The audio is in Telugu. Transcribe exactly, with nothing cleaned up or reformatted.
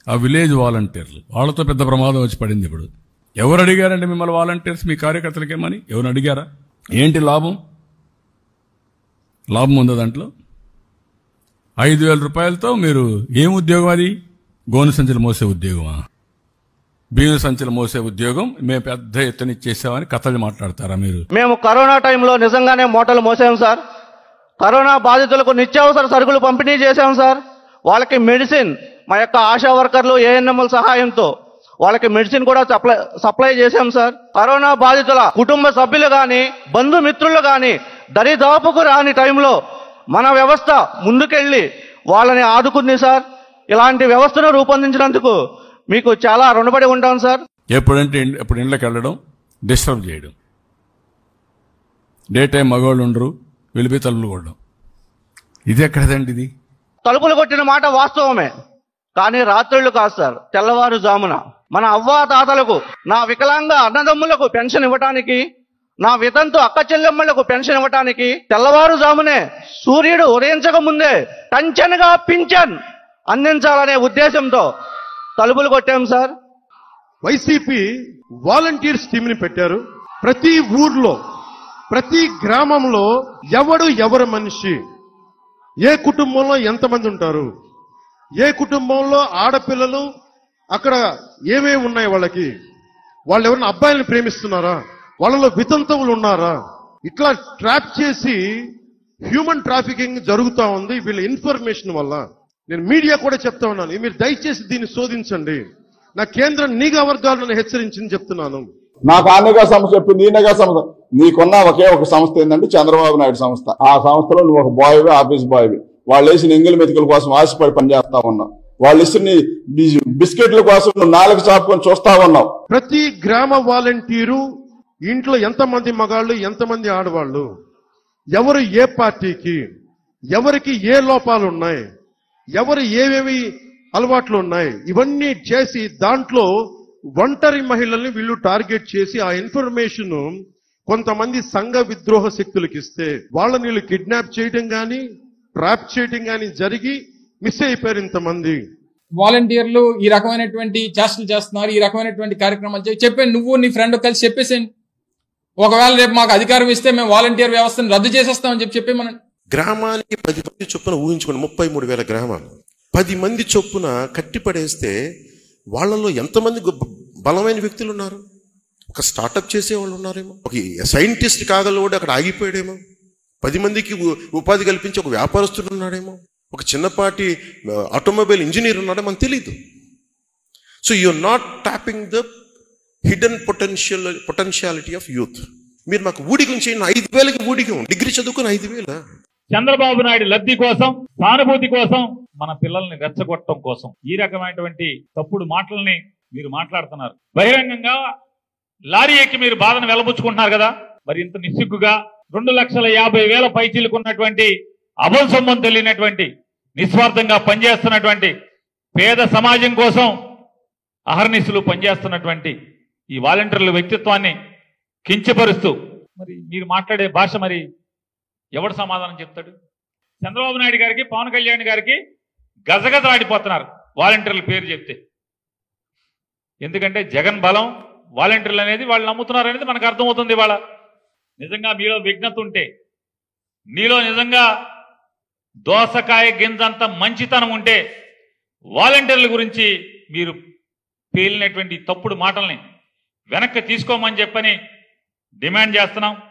ఆ విలేజ్ వాలంటీర్లు, వాళ్ళతో పెద్ద ప్రమాదం వచ్చి పడింది. ఇప్పుడు ఎవరు అడిగారండి మిమ్మల్ని వాలంటీర్స్? మీ కార్యకర్తలకేమని ఎవరు అడిగారా? ఏంటి లాభం? లాభం ఉందా దాంట్లో? ఐదు వేల రూపాయలతో మీరు ఏం ఉద్యోగం? అది గోను సంచులు మోసే ఉద్యోగమా? బియ్యం సంచులు మోసే ఉద్యోగం మేము పెద్ద ఎత్తున ఇచ్చేసామని కథలు మాట్లాడతారా మీరు? మేము కరోనా టైంలో నిజంగానే మూటలు మోసాం సార్. కరోనా బాధితులకు నిత్యావసర సరుకులు పంపిణీ చేశాం సార్. వాళ్ళకి మెడిసిన్ మా యొక్క ఆశా వర్కర్లు ఏఎన్ఎంల సహాయంతో వాళ్ళకి మెడిసిన్ కూడా సప్లై సప్లై చేశాం సార్. కరోనా బాధితుల కుటుంబ సభ్యులు కానీ బంధుమిత్రులు కానీ దరిదాపుకు రాని టైంలో మన వ్యవస్థ ముందుకెళ్ళి వాళ్ళని ఆదుకుంది సార్. ఇలాంటి వ్యవస్థను రూపొందించినందుకు మీకు చాలా రుణపడి ఉంటాం సార్. ఎప్పుడంటే ఎప్పుడు ఇండ్లకి వెళ్ళడం, డిస్టర్బ్ చేయడం, డే టైం మగవాళ్ళు ఉండరు, వెళ్ళిపోయి తలుపులు కొట్టడం, ఇది ఎక్కడదండి? ఇది తలుపులు కొట్టిన మాట వాస్తవమే, కానీ రాత్రుళ్ళు కాదు సార్, తెల్లవారుజామున మన అవ్వా తాతలకు, నా వికలాంగ అన్నదమ్ములకు పెన్షన్ ఇవ్వటానికి, నా వితంతు అక్క చెల్లెమ్మలకు పెన్షన్ ఇవ్వటానికి తెల్లవారుజామునే సూర్యుడు ఉదయించక ముందే టంచన్గా పింఛన్ అందించాలనే ఉద్దేశంతో తలుపులు కొట్టాం సార్. వైసీపీ వాలంటీర్ స్కీమ్ ని పెట్టారు. ప్రతి ఊర్లో, ప్రతి గ్రామంలో ఎవడు ఎవరు మనిషి, ఏ కుటుంబంలో ఎంతమంది ఉంటారు, ఏ కుటుంబంలో ఆడపిల్లలు అక్కడ ఏమేమి ఉన్నాయి, వాళ్ళకి వాళ్ళు ఎవరైనా అబ్బాయిలను ప్రేమిస్తున్నారా, వాళ్ళలో వితంతువులు ఉన్నారా, ఇట్లా ట్రాప్ చేసి హ్యూమన్ ట్రాఫికింగ్ జరుగుతూ ఉంది వీళ్ళ ఇన్ఫర్మేషన్ వల్ల. నేను మీడియా కూడా చెప్తా ఉన్నాను, మీరు దయచేసి దీన్ని శోధించండి. నా కేంద్ర నిఘా వర్గాలను హెచ్చరించింది చెప్తున్నాను. నాకు ఆ నిఘా సంస్థ చెప్పింది, ఈ నిఘా సంస్థ. నీకున్న ఒకే ఒక సంస్థ ఏంటంటే చంద్రబాబు నాయుడు సంస్థ. ఆ సంస్థలో నువ్వు ఒక బాయ్వి, ఆఫీస్ బాయ్వి. వాళ్ళు వేసిన ఎంగిలి మెతుకుల కోసం ఆశపడి పనిచేస్తా ఉన్నావు. వాళ్ళు ఇస్తున్న బిస్కెట్ల కోసం నువ్వు నాలుగు చాపుకొని చూస్తా ఉన్నావు. ప్రతి గ్రామ వాలంటీరు ఇంట్లో ఎంతమంది మగాళ్ళు, ఎంతమంది ఆడవాళ్ళు, ఎవరు ఏ పార్టీకి, ఎవరికి ఏ లోపాలు ఉన్నాయి, ఎవరు ఏవేవి అలవాట్లు ఉన్నాయి, ఇవన్నీ చేసి దాంట్లో ఒంటరి మహిళల్ని వీళ్ళు టార్గెట్ చేసి ఆ ఇన్ఫర్మేషన్ కొంతమంది సంఘ విద్రోహ శక్తులకు ఇస్తే వాళ్ళని వీళ్ళు కిడ్నాప్ చేయడం కానీ ట్రాప్ చేయడం కానీ జరిగి మిస్ అయిపోయారు ఇంతమంది. వాలంటీర్లు ఈ రకమైనటువంటి చేష్టలు చేస్తున్నారు, ఈ రకమైనటువంటి కార్యక్రమాలు చెప్పండి. నువ్వు నీ ఫ్రెండ్ కలిసి చెప్పేసేయండి. ఒకవేళ రేపు మాకు అధికారం ఇస్తే మేము వాలంటీర్ వ్యవస్థను రద్దు చేసేస్తామని చెప్పి చెప్పేమనండి. గ్రామానికి పది మంది చొప్పున ఊహించుకోండి, ముప్పై మూడు వేల గ్రామాలు, పది మంది చొప్పున కట్టిపడేస్తే వాళ్ళలో ఎంతమంది బలమైన వ్యక్తులు ఉన్నారు? ఒక స్టార్టప్ చేసేవాళ్ళు ఉన్నారేమో, ఒక సైంటిస్ట్ కాగలవాడు అక్కడ ఆగిపోయాడేమో, పది మందికి ఉపాధి కల్పించి ఒక వ్యాపారస్తుడు ఉన్నాడేమో, ఒక చిన్నపాటి ఆటోమొబైల్ ఇంజనీర్ ఉన్నాడో మనకు తెలీదు. So you're not tapping the hidden potential potentiality of youth. మీరు మాకు ఊడికం చేయండి. ఐదు వేలకి ఊడికం, డిగ్రీ చదువుకుని ఐదు వేల చంద్రబాబు నాయుడు లబ్ధి కోసం, సానుభూతి కోసం, మన పిల్లల్ని రెచ్చగొట్టడం కోసం ఈ రకమైనటువంటి తప్పుడు మాటల్ని మీరు మాట్లాడుతున్నారు. బహిరంగంగా లారీ ఎక్కి మీరు బాధను వెలబుచ్చుకుంటున్నారు కదా, మరి ఇంత నిస్సిగ్గుగా రెండు లక్షల యాభై వేల పైచీలుకున్నటువంటి అభంసొమ్మం తెలియనటువంటి నిస్వార్థంగా పనిచేస్తున్నటువంటి పేద సమాజం కోసం అహర్నిశలు పనిచేస్తున్నటువంటి ఈ వాలంటీర్ల వ్యక్తిత్వాన్ని కించపరుస్తూ మరి మీరు మాట్లాడే భాష మరి ఎవడు సమాధానం చెప్తాడు? చంద్రబాబు నాయుడు గారికి, పవన్ కళ్యాణ్ గారికి గజగజలాడిపోతున్నారు వాలంటీర్ల పేరు చెప్తే. ఎందుకంటే జగన్ బలం వాలంటీర్లు అనేది వాళ్ళు నమ్ముతున్నారు అనేది మనకు అర్థమవుతుంది. వాళ్ళ నిజంగా మీలో విఘ్నత ఉంటే, నీలో నిజంగా దోసకాయ గింజంత మంచితనం ఉంటే వాలంటీర్ల గురించి మీరు పేలినటువంటి తప్పుడు మాటల్ని వెనక్కి తీసుకోమని చెప్పని డిమాండ్ చేస్తున్నాం.